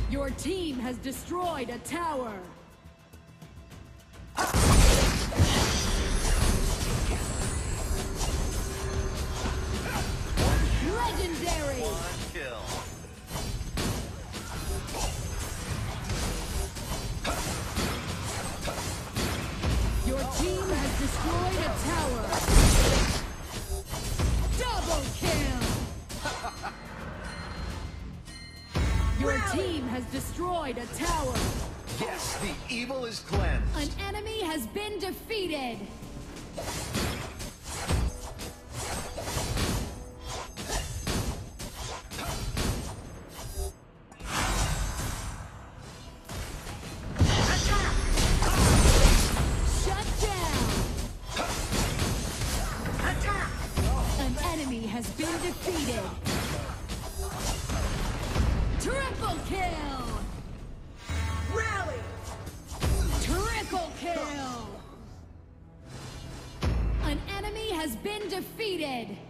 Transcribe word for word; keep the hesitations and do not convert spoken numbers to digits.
Your team has destroyed a tower. Legendary! One kill. Your team has destroyed a tower. Double kill! Your team has destroyed a tower. Yes, the evil is cleansed. An enemy has been defeated. Shut down. An enemy has been defeated. Triple kill! Rally! Triple kill! An enemy has been defeated!